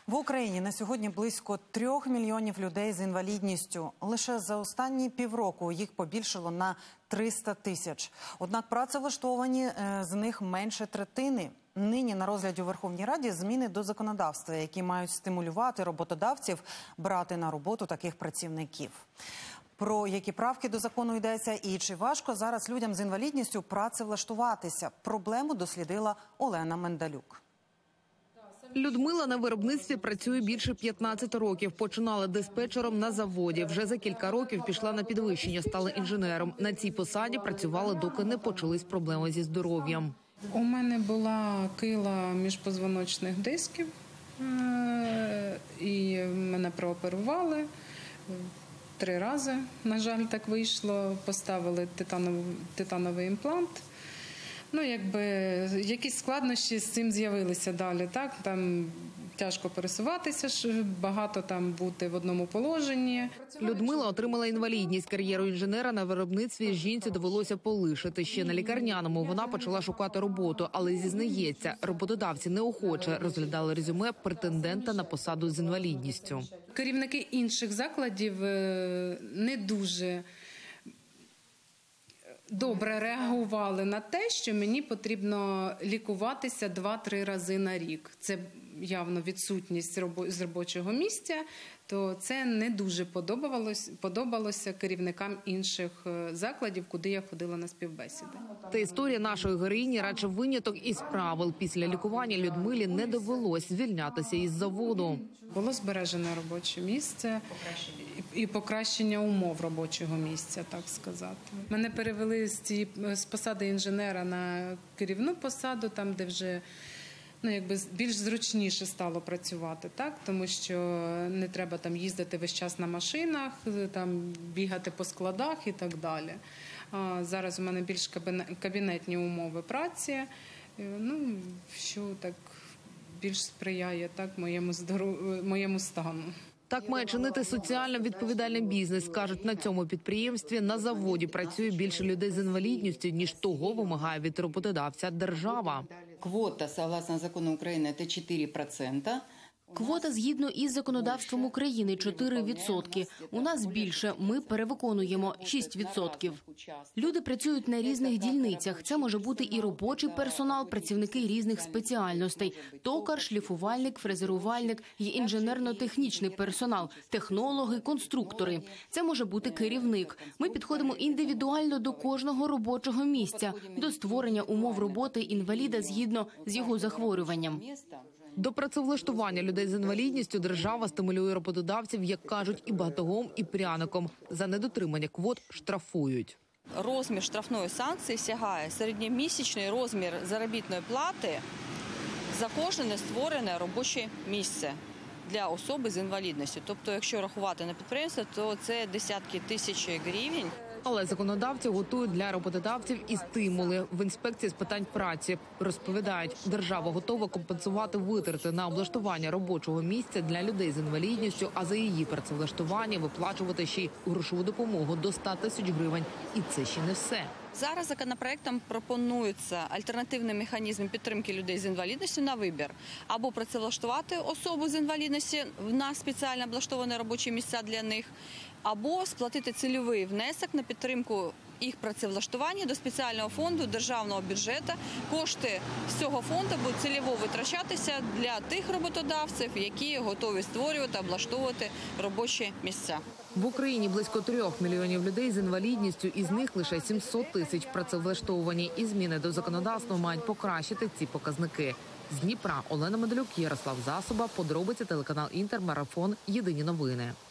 В Україні на сьогодні близько 3 мільйонів людей з інвалідністю. Лише за останні півроку їх побільшало на 300 тисяч. Однак працевлаштовані з них менше третини. Нині на розгляді у Верховній Раді зміни до законодавства, які мають стимулювати роботодавців брати на роботу таких працівників. Про які правки до закону йдеться і чи важко зараз людям з інвалідністю працевлаштуватися? Проблему дослідила Олена Мендалюк. Людмила на виробництві працює більше 15 років. Починала диспетчером на заводі. Вже за кілька років пішла на підвищення, стала інженером. На цій посаді працювала, доки не почались проблеми зі здоров'ям. У мене була кила міжпозвоночних дисків, і мене прооперували 3 рази. На жаль, так вийшло. Поставили титановий імплант. Якісь складнощі з цим з'явилися далі. Так? Там тяжко пересуватися, багато там бути в одному положенні. Людмила отримала інвалідність. Кар'єру інженера на виробництві жінці довелося полишити. Ще на лікарняному вона почала шукати роботу, але зізнається, роботодавці неохоче розглядали резюме претендента на посаду з інвалідністю. Керівники інших закладів не дуже добре реагували на те, що мені потрібно лікуватися 2-3 рази на рік. Це явно відсутність з робочого місця, то це не дуже подобалося керівникам інших закладів, куди я ходила на співбесіди. Та історія нашої героїні радше виняток із правил. Після лікування Людмилі не довелось звільнятися із заводу. Було збережене робоче місце і покращення умов робочого місця, так сказати. Мене перевели з посади інженера на керівну посаду, там, де вже більш зручніше стало працювати, так? Тому що не треба там їздити весь час на машинах, там бігати по складах і так далі. Зараз у мене більш кабінетні умови праці, що так більш сприяє так моєму стану. Так має чинити соціально відповідальний бізнес. Кажуть, на цьому підприємстві на заводі працює більше людей з інвалідністю, ніж того вимагає від роботодавця держава. Квота, согласно закону України, це 4%. Квота згідно із законодавством України 4%. У нас більше, ми перевиконуємо 6%. Люди працюють на різних дільницях. Це може бути і робочий персонал, працівники різних спеціальностей. Токар, шліфувальник, фрезерувальник, і інженерно-технічний персонал, технологи, конструктори. Це може бути керівник. Ми підходимо індивідуально до кожного робочого місця, до створення умов роботи інваліда згідно з його захворюванням. До працевлаштування людей з інвалідністю держава стимулює роботодавців, як кажуть, і батогом, і пряником. За недотримання квот штрафують. Розмір штрафної санкції сягає середньомісячний розмір заробітної плати за кожне нестворене робоче місце для особи з інвалідністю. Тобто, якщо рахувати на підприємство, то це десятки тисяч гривень. Але законодавці готують для роботодавців і стимули. В інспекції з питань праці розповідають, держава готова компенсувати витрати на облаштування робочого місця для людей з інвалідністю, а за її працевлаштування виплачувати ще й грошову допомогу до 100 тисяч гривень. І це ще не все. Зараз законопроектом пропонується альтернативний механізм підтримки людей з інвалідністю на вибір. Або працевлаштувати особу з інвалідністю на спеціально облаштовані робочі місця для них, або сплатити цільовий внесок на підтримку їх працевлаштування до спеціального фонду державного бюджету. Кошти з цього фонду будуть цільово витрачатися для тих роботодавців, які готові створювати, облаштовувати робочі місця. В Україні близько 3 мільйонів людей з інвалідністю, із них лише 700 тисяч працевлаштовані. І зміни до законодавства мають покращити ці показники. З Дніпра Олена Мендалюк, Ярослав Засоба, подробиці телеканал Інтер, Марафон, Єдині новини.